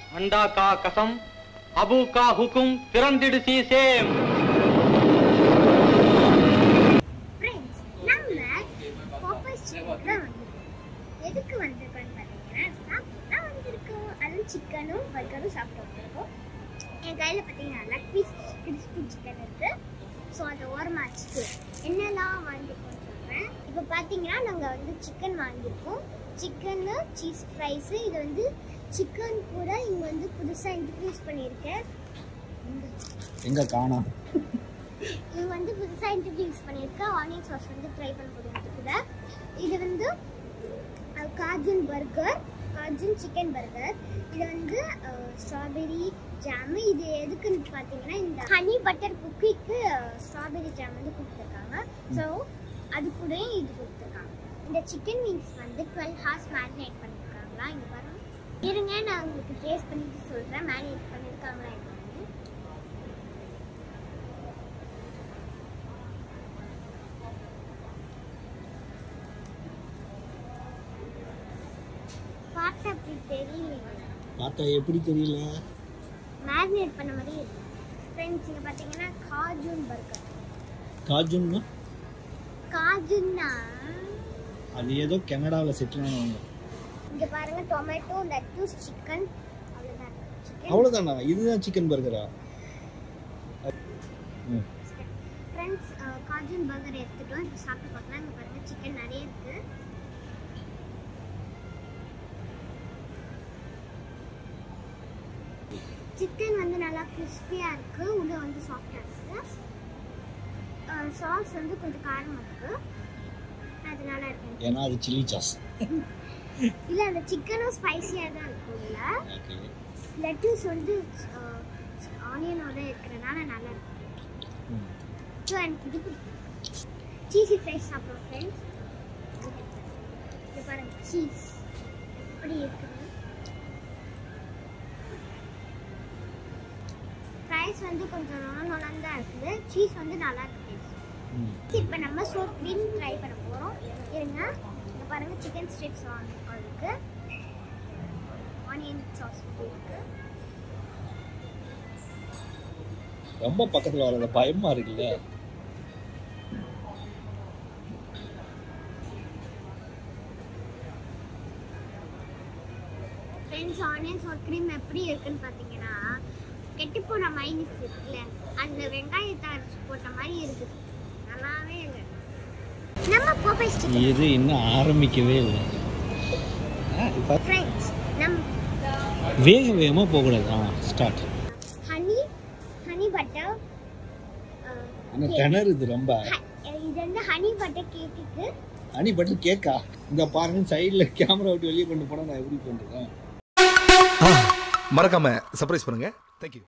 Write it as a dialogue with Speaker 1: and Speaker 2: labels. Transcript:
Speaker 1: अंडा का कसम अबू का हुक्म तिरंदिड़ सी सेम
Speaker 2: फ्रेंड्स நம்ம பாப்பஸ் சிக்கன் எதுக்கு வந்திருக்கோம் பாத்தீங்கன்னா சாப்பிட்டா வந்திருக்கோம் அது சிக்கனும் பர்கரும் சாப்பிட்டு வந்திருக்கோம் என் கையில பாத்தீங்கன்னா லெக் பீஸ் கிறிஸ்பி சிக்கன் இருக்கு ஸோ அதை ஓரமா வச்சுட்டு என்னெல்லாம் வாங்கிருக்கோம்னு சொல்றேன் இப்போ பாத்தீங்கன்னா நாங்க வந்து சிக்கன் வாங்கியிருக்கோம் சிக்கன் சீஸ் ஃப்ரைஸ் இது வந்து சிக்கன் கூட இங்க வந்து புதுசா இன்ட்ரோ듀ஸ் பண்ணியிருக்கேன்
Speaker 3: எங்க காணோம்
Speaker 2: இது வந்து புதுசா இன்ட்ரோ듀ஸ் பண்ணியிருக்கேன் ஆனியன் சாஸ் வந்து ட்ரை பண்ண போகிறது கூட இது வந்து Cajun burger Cajun chicken burger இது வந்து ஸ்ட்ராபெரி ஜாம் இது எதுக்குன்னு பார்த்தீங்கன்னா இந்த ஹனி பட்டர் குக்கிக்கு ஸ்ட்ராபெரி ஜாம் வந்து கொடுத்துருக்காங்க ஸோ அது கூட இது கொடுத்துருக்காங்க இந்த சிக்கன் விங்ஸ் வந்து 12 hours மேரினேட் பண்ணியிருக்காங்களா இங்கே பாருங்க இருங்க நான் உங்களுக்கு டேஸ்ட் பண்ணிட்டு சொல்கிறேன் மேரினேட் பண்ணியிருக்காங்களா என்னன்னு பார்த்தா அப்படி தெரியல
Speaker 3: பார்த்தா எப்படி தெரியல
Speaker 2: மேரினேட் பண்ண மாதிரி இருக்கு ஃப்ரெண்ட்ஸ் இங்கே பார்த்தீங்கன்னா காஜூன் பர்கர்
Speaker 3: காஜுன்னா
Speaker 2: காஜுன்னா
Speaker 3: அது ஏதோ கனடாவில் செட்டில் ஆனவங்க
Speaker 2: இங்க பாருங்க டொமேட்டோ லெட்டூஸ் சிக்கன் அவ்வளவுதான் சிக்கன்
Speaker 3: அவ்வளோதானா இதுதான் சிக்கன் பர்கரா
Speaker 2: ஃப்ரெண்ட்ஸ் காஜன் பர்கர் எடுத்துட்டோம் இப்போ சாப்பிட்டு பார்க்கலாம் இங்க பாருங்க சிக்கன் நிறைய இருக்கு சிக்கன் வந்து நல்லா கிறிஸ்பியா இருக்கு உள்ள வந்து சாஃப்டா இருக்கு சாஸ் வந்து கொஞ்சம் காரமா இருக்கு அது நல்லா இருக்கு
Speaker 3: ஏன்னா அது சில்லி சாஸ்
Speaker 2: இல்ல அந்த சிக்கனும் ஸ்பைசியா தான் இருக்கும்ல லெட்டூஸ் வந்து ஆனியனோட இருக்கிறனால நல்லா இருக்கும் ஸோ எனக்கு இது சீஸி ஃப்ரைஸ் சாப்பிடுவோம் ஃப்ரெண்ட்ஸ் இது பாருங்க சீஸ் எப்படி இருக்குது ஃப்ரைஸ் வந்து கொஞ்சம் நொலன்னு தான் இருக்குது சீஸ் வந்து நல்லா இருக்கு இப்போ நம்ம சோர் க்ரீம் ட்ரை பண்ண போகிறோம் இருங்க இங்கே பாருங்க சிக்கன் ஸ்ட்ரிப்ஸ் இருக்கு ஆனியன் சாஸ் இருக்கு
Speaker 3: ரொம்ப பக்கத்தில் வர்றது பயமா இருக்குல்ல
Speaker 2: ஃப்ரெண்ட்ஸ் ஆனியன் சோர் க்ரீம் எப்படி இருக்குன்னு பார்த்தீங்கன்னா கெட்டு போன மைனஸ் இருக்குல்ல அந்த வெங்காயத்தை அரைச்சி போட்ட மாதிரி இருக்குது நல்லாவே இல்லை நம்ம பாப்பைஸ் சிக்கன்
Speaker 3: இது இன்னும் ஆரம்பிக்கவே இல்லை
Speaker 2: ஃப்ரெண்ட்ஸ் நம்ம
Speaker 3: வேகமாக போகக்கூடாது ஸ்டார்ட்
Speaker 2: ஹனி பட்டர்
Speaker 3: ஆனால் திணறுது ரொம்ப
Speaker 2: இது வந்து ஹனி பட்டர் கேக்குக்கு
Speaker 3: ஹனி பட்டர் கேக்கா இந்த பாருங்க சைடில் கேமரா விட்டு வெளியே கொண்டு போனால் நான் எப்படி பண்ணுறேன்
Speaker 4: மறக்காம சர்ப்ரைஸ் பண்ணுங்க. தேங்க்யூ.